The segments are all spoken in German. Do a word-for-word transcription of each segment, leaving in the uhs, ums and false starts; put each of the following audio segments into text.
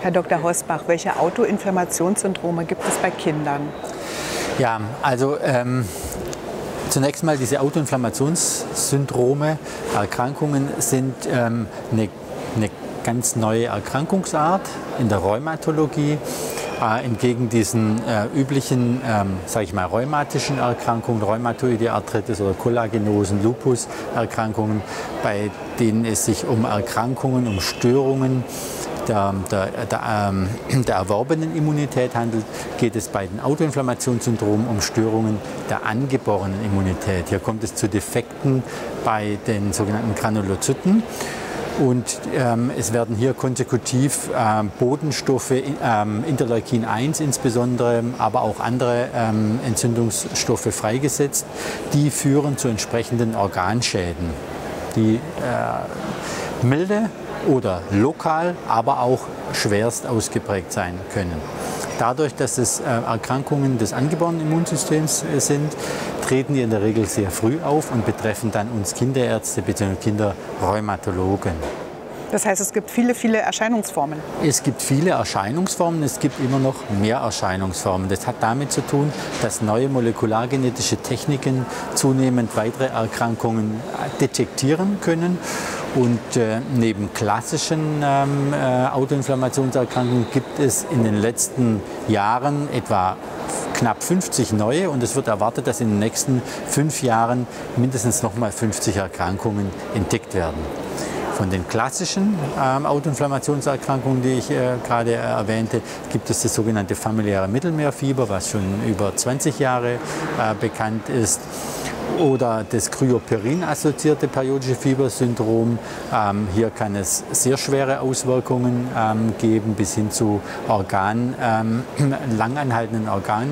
Herr Doktor Hosbach, welche Autoinflammationssyndrome gibt es bei Kindern? Ja, also ähm, zunächst mal diese Autoinflammationssyndrome, Erkrankungen sind ähm, eine, eine ganz neue Erkrankungsart in der Rheumatologie. Äh, entgegen diesen äh, üblichen, ähm, sage ich mal, rheumatischen Erkrankungen, Rheumatoide Arthritis oder Kollagenosen, Lupus-Erkrankungen, bei denen es sich um Erkrankungen, um Störungen der, der, der, ähm, der erworbenen Immunität handelt, geht es bei den Autoinflammationssyndromen um Störungen der angeborenen Immunität. Hier kommt es zu Defekten bei den sogenannten Granulozyten. Und ähm, es werden hier konsekutiv ähm, Botenstoffe, ähm, Interleukin eins insbesondere, aber auch andere ähm, Entzündungsstoffe freigesetzt, die führen zu entsprechenden Organschäden, die äh, milde oder lokal, aber auch schwerst ausgeprägt sein können. Dadurch, dass es äh, Erkrankungen des angeborenen Immunsystems äh, sind, treten die in der Regel sehr früh auf und betreffen dann uns Kinderärzte bzw. Kinderrheumatologen. Das heißt, es gibt viele, viele Erscheinungsformen. Es gibt viele Erscheinungsformen, es gibt immer noch mehr Erscheinungsformen. Das hat damit zu tun, dass neue molekulargenetische Techniken zunehmend weitere Erkrankungen detektieren können. Und äh, neben klassischen ähm, äh, Autoinflammationserkrankungen gibt es in den letzten Jahren etwa knapp fünfzig neue, und es wird erwartet, dass in den nächsten fünf Jahren mindestens noch mal fünfzig Erkrankungen entdeckt werden. Von den klassischen ähm, Autoinflammationserkrankungen, die ich äh, gerade äh, erwähnte, gibt es das sogenannte familiäre Mittelmeerfieber, was schon über zwanzig Jahre äh, bekannt ist. Oder das Kryoperin-assoziierte periodische Fiebersyndrom. Ähm, hier kann es sehr schwere Auswirkungen ähm, geben, bis hin zu Organ, ähm, langanhaltenden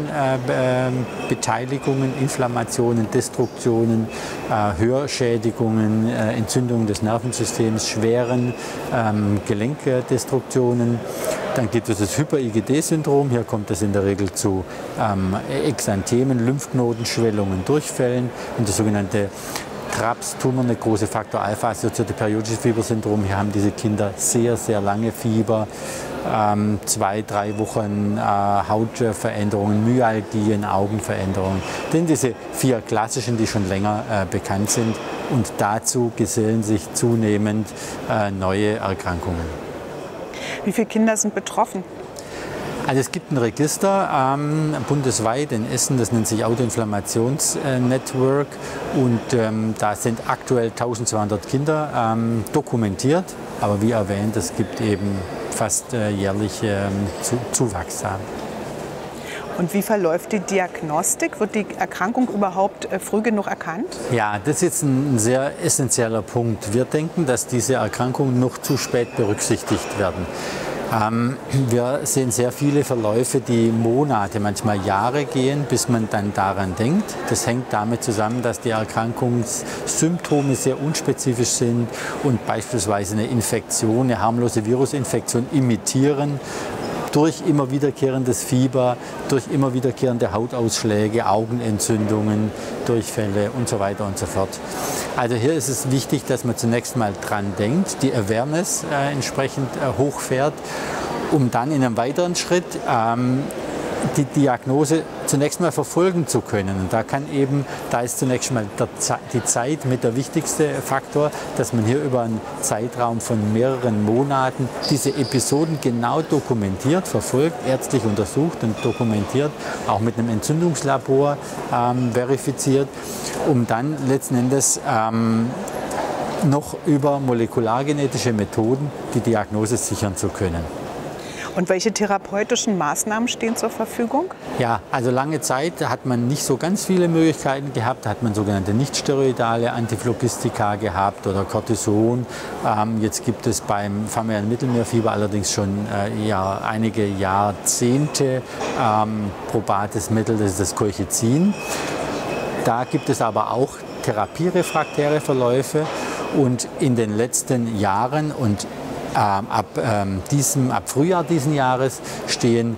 Organbeteiligungen, äh, Inflammationen, Destruktionen, äh, Hörschädigungen, äh, Entzündungen des Nervensystems, schweren ähm, Gelenkdestruktionen. Dann gibt es das Hyper-I G D-Syndrom. Hier kommt es in der Regel zu ähm, Exanthemen, Lymphknotenschwellungen, Durchfällen. Und das sogenannte TRAPS-Tumor, eine große Faktor-Alpha-assoziierte periodische Fiebersyndrom. Hier haben diese Kinder sehr, sehr lange Fieber, ähm, zwei, drei Wochen äh, Hautveränderungen, Myalgien, Augenveränderungen. Denn diese vier klassischen, die schon länger äh, bekannt sind. Und dazu gesellen sich zunehmend äh, neue Erkrankungen. Wie viele Kinder sind betroffen? Also es gibt ein Register ähm, bundesweit in Essen, das nennt sich Autoinflammationsnetwork, und ähm, da sind aktuell eintausendzweihundert Kinder ähm, dokumentiert. Aber wie erwähnt, es gibt eben fast äh, jährlich ähm, Zu Zuwachs. Und wie verläuft die Diagnostik? Wird die Erkrankung überhaupt äh, früh genug erkannt? Ja, das ist jetzt ein sehr essentieller Punkt. Wir denken, dass diese Erkrankungen noch zu spät berücksichtigt werden. Ähm, wir sehen sehr viele Verläufe, die Monate, manchmal Jahre gehen, bis man dann daran denkt. Das hängt damit zusammen, dass die Erkrankungssymptome sehr unspezifisch sind und beispielsweise eine Infektion, eine harmlose Virusinfektion imitieren. Durch immer wiederkehrendes Fieber, durch immer wiederkehrende Hautausschläge, Augenentzündungen, Durchfälle und so weiter und so fort. Also hier ist es wichtig, dass man zunächst mal dran denkt, die Awareness äh, entsprechend äh, hochfährt, um dann in einem weiteren Schritt ähm, die Diagnose zunächst mal verfolgen zu können. Und da kann eben, da ist zunächst mal der, die Zeit mit der wichtigste Faktor, dass man hier über einen Zeitraum von mehreren Monaten diese Episoden genau dokumentiert, verfolgt, ärztlich untersucht und dokumentiert, auch mit einem Entzündungslabor ähm, verifiziert, um dann letzten Endes ähm, noch über molekulargenetische Methoden die Diagnose sichern zu können. Und welche therapeutischen Maßnahmen stehen zur Verfügung? Ja, also lange Zeit hat man nicht so ganz viele Möglichkeiten gehabt. Da hat man sogenannte nichtsteroidale Antiphlogistika gehabt oder Cortison. Ähm, jetzt gibt es beim familiären Mittelmeerfieber allerdings schon äh, ja, einige Jahrzehnte ähm, probates Mittel, das ist das Colchicin. Da gibt es aber auch therapierefraktäre Verläufe, und in den letzten Jahren und Ähm, ab, ähm, diesem, ab Frühjahr diesen Jahres stehen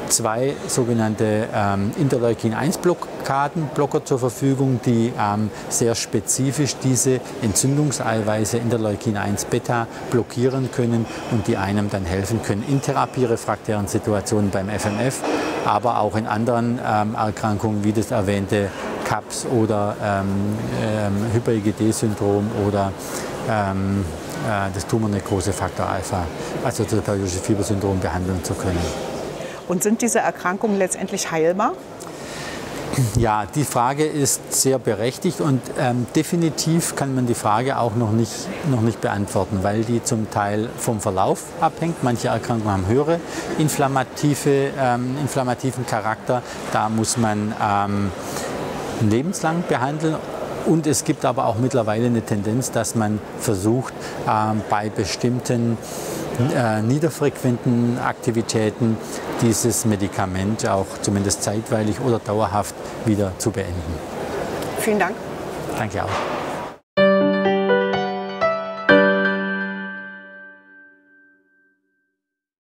zwei sogenannte ähm, Interleukin eins Blockaden, Blocker zur Verfügung, die ähm, sehr spezifisch diese Entzündungseiweiße Interleukin eins Beta blockieren können und die einem dann helfen können in therapierefraktären Situationen beim F M F, aber auch in anderen ähm, Erkrankungen wie das erwähnte C A P S oder ähm, ähm, Hyper-I G D-Syndrom oder ähm, äh, das Tumornekrose Faktor Alpha, also das periodische Fiebersyndrom behandeln zu können. Und sind diese Erkrankungen letztendlich heilbar? Ja, die Frage ist sehr berechtigt und ähm, definitiv kann man die Frage auch noch nicht, noch nicht beantworten, weil die zum Teil vom Verlauf abhängt. Manche Erkrankungen haben höhere inflammative, ähm, inflammativen Charakter. Da muss man ähm, lebenslang behandeln. Und es gibt aber auch mittlerweile eine Tendenz, dass man versucht, ähm, bei bestimmten äh, niederfrequenten Aktivitäten dieses Medikament auch zumindest zeitweilig oder dauerhaft wieder zu beenden. Vielen Dank. Danke auch.